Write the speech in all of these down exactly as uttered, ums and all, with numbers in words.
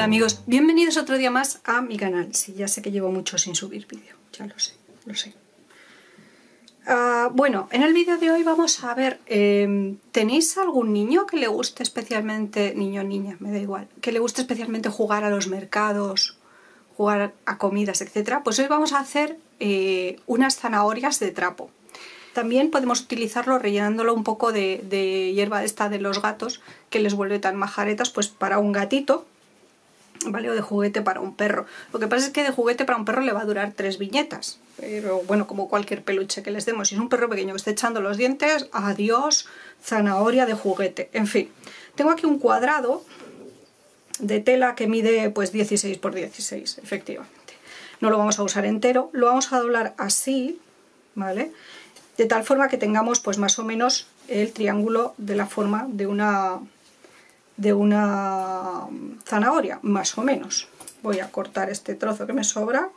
amigos, bienvenidos otro día más a mi canal. Sí, ya sé que llevo mucho sin subir vídeo, ya lo sé, lo sé. Uh, bueno, en el vídeo de hoy vamos a ver, eh, ¿tenéis algún niño que le guste especialmente, niño o niña, me da igual, que le guste especialmente jugar a los mercados, jugar a comidas, etcétera? Pues hoy vamos a hacer eh, unas zanahorias de trapo. También podemos utilizarlo rellenándolo un poco de, de hierba esta de los gatos, que les vuelve tan majaretas, pues para un gatito, ¿vale? O de juguete para un perro. Lo que pasa es que de juguete para un perro le va a durar tres viñetas, pero bueno, como cualquier peluche que les demos. Si es un perro pequeño que esté echando los dientes, adiós, zanahoria de juguete. En fin, tengo aquí un cuadrado de tela que mide pues dieciséis por dieciséis, efectivamente. No lo vamos a usar entero, lo vamos a doblar así, ¿vale? De tal forma que tengamos pues más o menos el triángulo de la forma de una, de una zanahoria, más o menos. Voy a cortar este trozo que me sobra.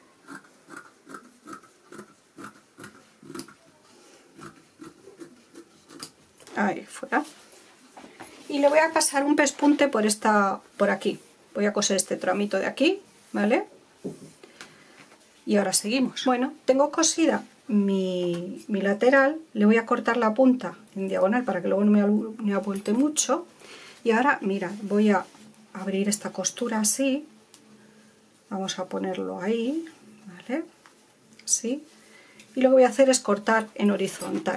Ahí fuera. Y le voy a pasar un pespunte por esta, por aquí. Voy a coser este tramito de aquí, ¿vale? Y ahora seguimos. Bueno, tengo cosida Mi, mi lateral, le voy a cortar la punta en diagonal para que luego no me, me abuelte mucho. Y ahora, mira, voy a abrir esta costura así, vamos a ponerlo ahí, ¿vale? Así. Y lo que voy a hacer es cortar en horizontal.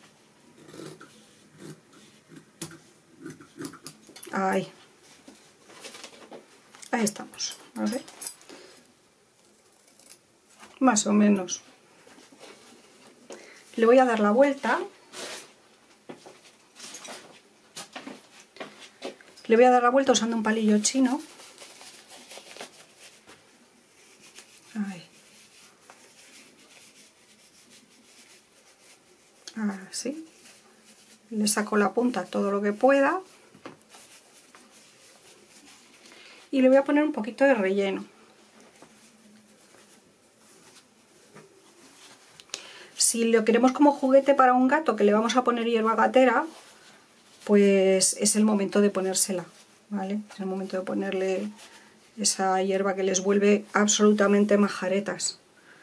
Ahí. Ahí estamos, ¿vale? Más o menos. Le voy a dar la vuelta, le voy a dar la vuelta usando un palillo chino. Ahí. Así. Le saco la punta todo lo que pueda y le voy a poner un poquito de relleno. Si lo queremos como juguete para un gato que le vamos a poner hierba gatera, pues es el momento de ponérsela, ¿vale? Es el momento de ponerle esa hierba que les vuelve absolutamente majaretas.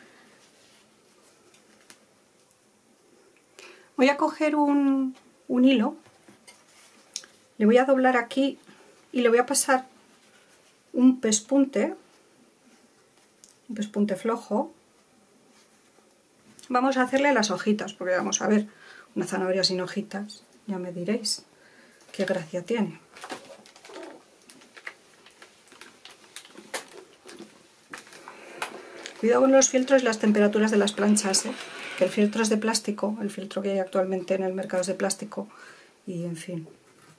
Voy a coger un, un hilo, le voy a doblar aquí y le voy a pasar un pespunte, un pespunte flojo. Vamos a hacerle las hojitas, porque vamos a ver, una zanahoria sin hojitas, ya me diréis qué gracia tiene. Cuidado con los filtros y las temperaturas de las planchas, ¿eh? Que el filtro es de plástico, el filtro que hay actualmente en el mercado es de plástico, y en fin.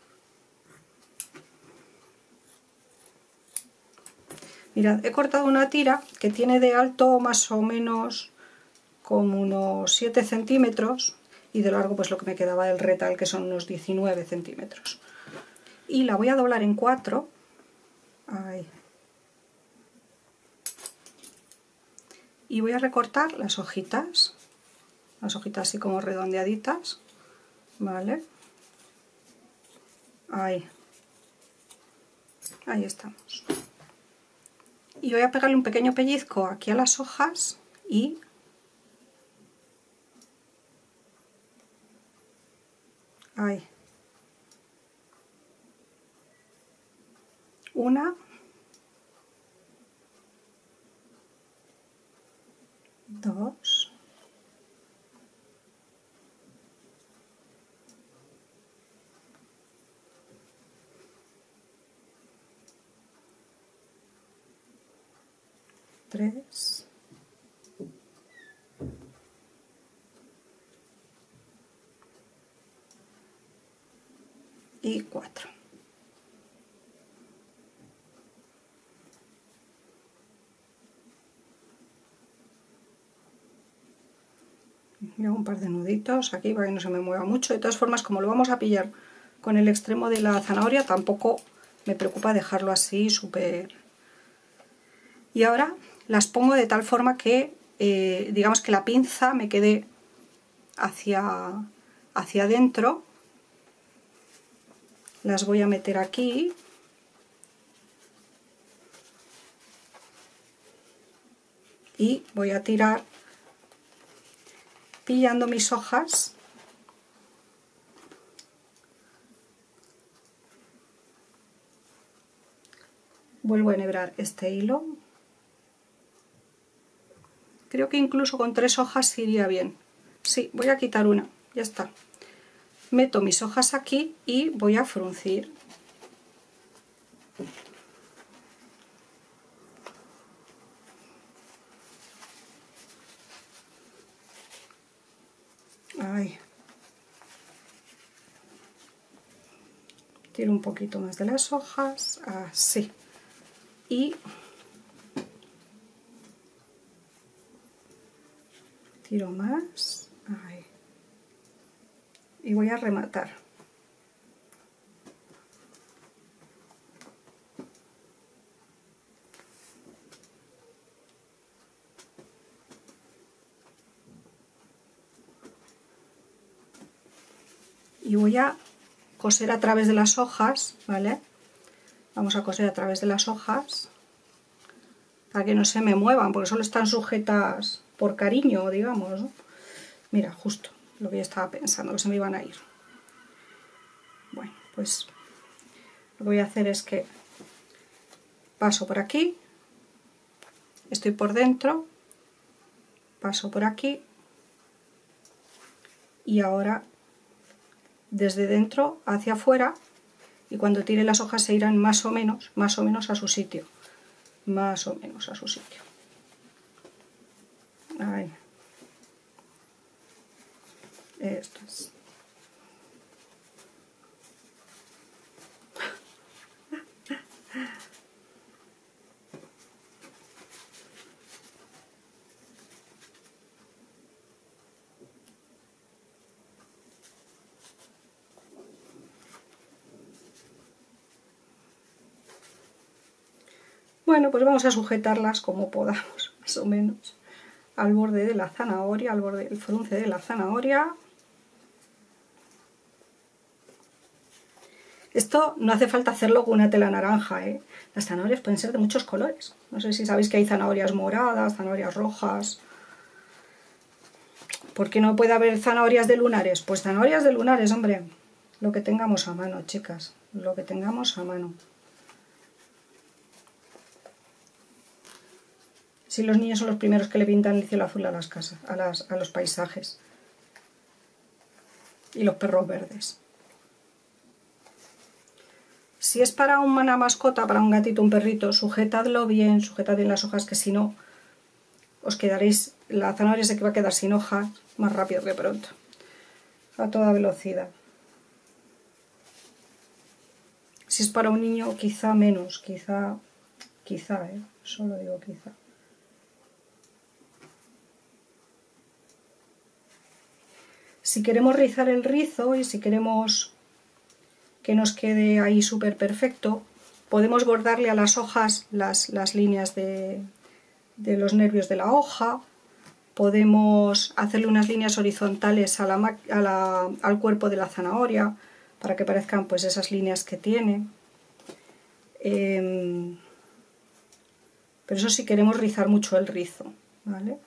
Mirad, he cortado una tira que tiene de alto más o menos como unos siete centímetros y de largo pues lo que me quedaba del retal, que son unos diecinueve centímetros. Y la voy a doblar en cuatro. Ahí. Y voy a recortar las hojitas, las hojitas así como redondeaditas, ¿vale? Ahí. Ahí estamos. Y voy a pegarle un pequeño pellizco aquí a las hojas y ahí. Una. Dos. Tres. Y cuatro. Y hago un par de nuditos aquí para que no se me mueva mucho. De todas formas, como lo vamos a pillar con el extremo de la zanahoria, tampoco me preocupa dejarlo así súper. Y ahora las pongo de tal forma que eh, digamos que la pinza me quede hacia, hacia adentro. Las voy a meter aquí y voy a tirar pillando mis hojas. Vuelvo a enhebrar este hilo. Creo que incluso con tres hojas iría bien. Sí, voy a quitar una, ya está. Meto mis hojas aquí y voy a fruncir. Ahí. Tiro un poquito más de las hojas, así. Y tiro más, ahí. Y voy a rematar. Y voy a coser a través de las hojas, ¿vale? Vamos a coser a través de las hojas para que no se me muevan, porque solo están sujetas por cariño, digamos, ¿no? Mira, justo lo que yo estaba pensando, que se me iban a ir. Bueno, pues lo que voy a hacer es que paso por aquí, estoy por dentro, paso por aquí y ahora desde dentro hacia afuera, y cuando tire las hojas se irán más o menos, más o menos a su sitio, más o menos a su sitio. Ahí. Esto es. Bueno, pues vamos a sujetarlas como podamos, más o menos, al borde de la zanahoria, al borde del frunce de la zanahoria. Esto no hace falta hacerlo con una tela naranja, ¿eh? Las zanahorias pueden ser de muchos colores. No sé si sabéis que hay zanahorias moradas, zanahorias rojas. ¿Por qué no puede haber zanahorias de lunares? Pues zanahorias de lunares, hombre. Lo que tengamos a mano, chicas. Lo que tengamos a mano. Si los niños son los primeros que le pintan el cielo azul a las casas, a, las, a los paisajes. Y los perros verdes. Si es para una mascota, para un gatito, un perrito, sujetadlo bien, sujetad bien las hojas, que si no os quedaréis, la zanahoria se va a quedar sin hojas más rápido que pronto, a toda velocidad. Si es para un niño, quizá menos, quizá, quizá, ¿eh? Solo digo quizá. Si queremos rizar el rizo y si queremos que nos quede ahí súper perfecto, podemos bordarle a las hojas las, las líneas de, de los nervios de la hoja, podemos hacerle unas líneas horizontales a la, a la, al cuerpo de la zanahoria para que parezcan pues esas líneas que tiene. Eh, pero eso si queremos rizar mucho el rizo, ¿vale?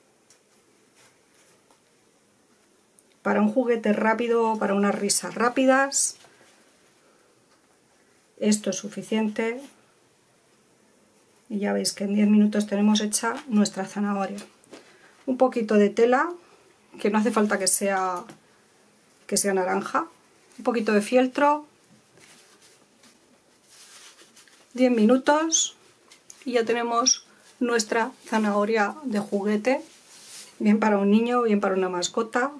Para un juguete rápido, para unas risas rápidas, esto es suficiente. Y ya veis que en diez minutos tenemos hecha nuestra zanahoria. Un poquito de tela, que no hace falta que sea, que sea naranja. Un poquito de fieltro. diez minutos y ya tenemos nuestra zanahoria de juguete. Bien para un niño, bien para una mascota.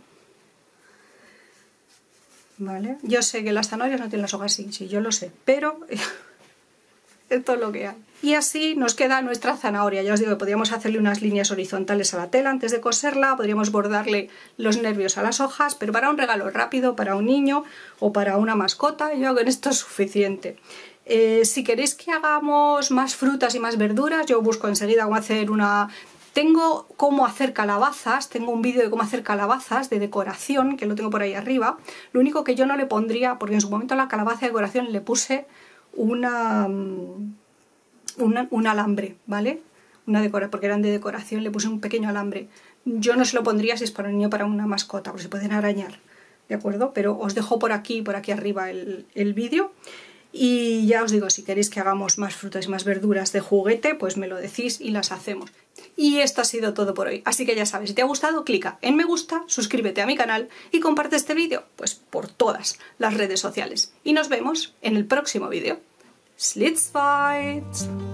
¿Vale? Yo sé que las zanahorias no tienen las hojas así, sí, yo lo sé, pero esto es lo que hay. Y así nos queda nuestra zanahoria. Ya os digo que podríamos hacerle unas líneas horizontales a la tela antes de coserla, podríamos bordarle los nervios a las hojas, pero para un regalo rápido, para un niño o para una mascota, yo con esto es suficiente. Eh, si queréis que hagamos más frutas y más verduras, yo busco enseguida cómo hacer una... Tengo cómo hacer calabazas, tengo un vídeo de cómo hacer calabazas de decoración, que lo tengo por ahí arriba. Lo único que yo no le pondría, porque en su momento a la calabaza de decoración le puse una, una, un alambre, ¿vale? una decora, porque eran de decoración, le puse un pequeño alambre. Yo no se lo pondría si es para un niño o para una mascota, porque se pueden arañar, ¿de acuerdo? Pero os dejo por aquí, por aquí arriba el, el vídeo. Y ya os digo, si queréis que hagamos más frutas y más verduras de juguete, pues me lo decís y las hacemos. Y esto ha sido todo por hoy. Así que ya sabes, si te ha gustado, clica en me gusta, suscríbete a mi canal y comparte este vídeo, pues por todas las redes sociales. Y nos vemos en el próximo vídeo. Schlitzweit!